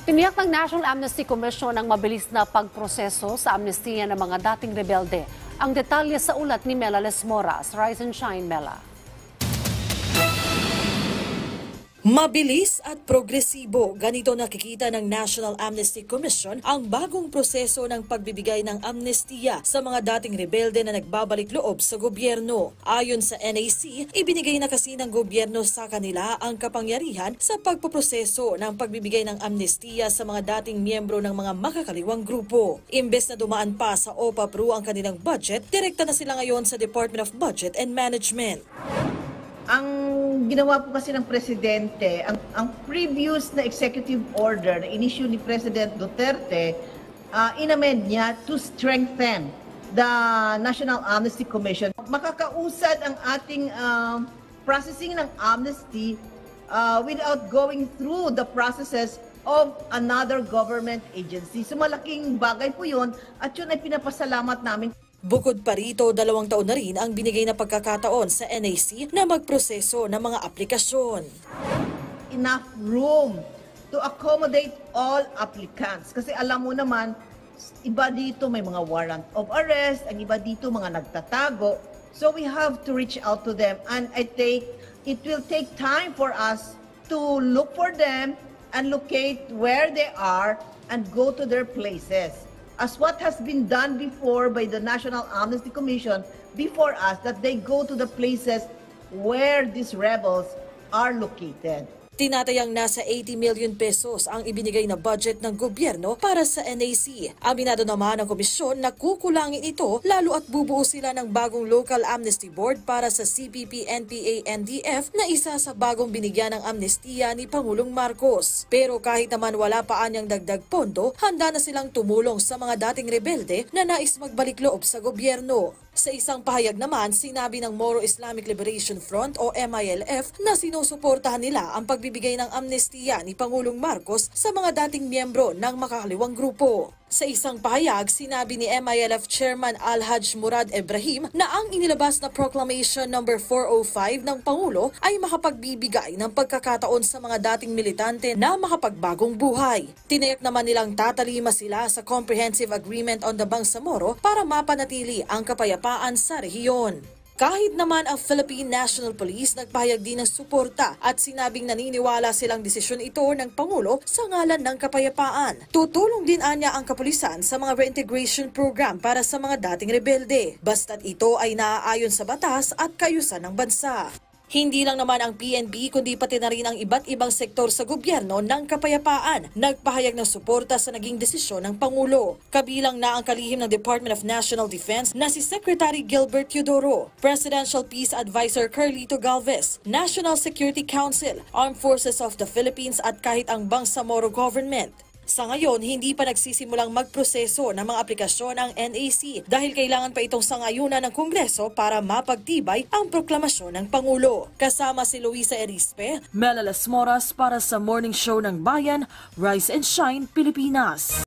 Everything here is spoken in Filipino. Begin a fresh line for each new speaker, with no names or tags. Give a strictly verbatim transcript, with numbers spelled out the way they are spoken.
Tiniyak ng National Amnesty Commission ang mabilis na pagproseso sa amnestiya ng mga dating rebelde. Ang detalye sa ulat ni Mela Lesmoras. Rise and shine, Mela.
Mabilis at progresibo, ganito nakikita ng National Amnesty Commission ang bagong proseso ng pagbibigay ng amnestiya sa mga dating rebelde na nagbabalik loob sa gobyerno. Ayon sa N A C, ibinigay na kasi ng gobyerno sa kanila ang kapangyarihan sa pagpoproseso ng pagbibigay ng amnestiya sa mga dating miyembro ng mga makakaliwang grupo. Imbes na dumaan pa sa O P A P R U ang kanilang budget, direkta na sila ngayon sa Department of Budget and Management.
Ang ginawa po kasi ng Presidente, ang, ang previous na executive order na inisyu ni President Duterte, uh, inamend niya to strengthen the National Amnesty Commission. Makakausad ang ating uh, processing ng amnesty uh, without going through the processes of another government agency. So malaking bagay po yun at yun ay pinapasalamat namin.
Bukod pa rito, dalawang taon na rin ang binigay na pagkakataon sa N A C na magproseso ng mga aplikasyon.
Enough room to accommodate all applicants. Kasi alam mo naman, iba dito may mga warrant of arrest, ang iba dito mga nagtatago. So we have to reach out to them, and I think it will take time for us to look for them and locate where they are and go to their places. As what has been done before by the National Amnesty Commission before us, that they go to the places where these rebels are located.
Tinatayang nasa eighty million pesos ang ibinigay na budget ng gobyerno para sa N A C. Aminado naman ang komisyon na kukulangin ito lalo at bubuo sila ng bagong Local Amnesty Board para sa C P P, N P A, N D F na isa sa bagong binigyan ng amnestiya ni Pangulong Marcos. Pero kahit naman wala pa anyang dagdag pondo, handa na silang tumulong sa mga dating rebelde na nais magbalik loob sa gobyerno. Sa isang pahayag naman, sinabi ng Moro Islamic Liberation Front o M I L F na sinusuportahan nila ang pagbibigay ng amnestiya ni Pangulong Marcos sa mga dating miyembro ng makakaliwang grupo. Sa isang pahayag, sinabi ni M I L F Chairman Alhaj Murad Ibrahim na ang inilabas na Proclamation number four oh five ng Pangulo ay makapagbibigay ng pagkakataon sa mga dating militante na makapagbagong buhay. Tinayak naman nilang tatalima sila sa Comprehensive Agreement on the Bangsamoro para mapanatili ang kapayapaan sa rehiyon. Kahit naman ang Philippine National Police nagpahayag din ng suporta at sinabing naniniwala silang desisyon ito ng Pangulo sa ngalan ng kapayapaan. Tutulong din anya ang kapulisan sa mga reintegration program para sa mga dating rebelde, basta't ito ay naaayon sa batas at kaayusan ng bansa. Hindi lang naman ang P N P kundi pati na rin ang iba't ibang sektor sa gobyerno ng kapayapaan nagpahayag ng suporta sa naging desisyon ng Pangulo. Kabilang na ang kalihim ng Department of National Defense na si Secretary Gilbert Teodoro, Presidential Peace Advisor Carlito Galvez, National Security Council, Armed Forces of the Philippines at kahit ang Bangsamoro Government. Sa ngayon, hindi pa nagsisimulang magproseso ng mga aplikasyon ang N A C dahil kailangan pa itong sangayunan ng Kongreso para mapagtibay ang proklamasyon ng Pangulo. Kasama si Luisa Erispe, Mela Lesmoras para sa Morning Show ng Bayan, Rise and Shine, Pilipinas.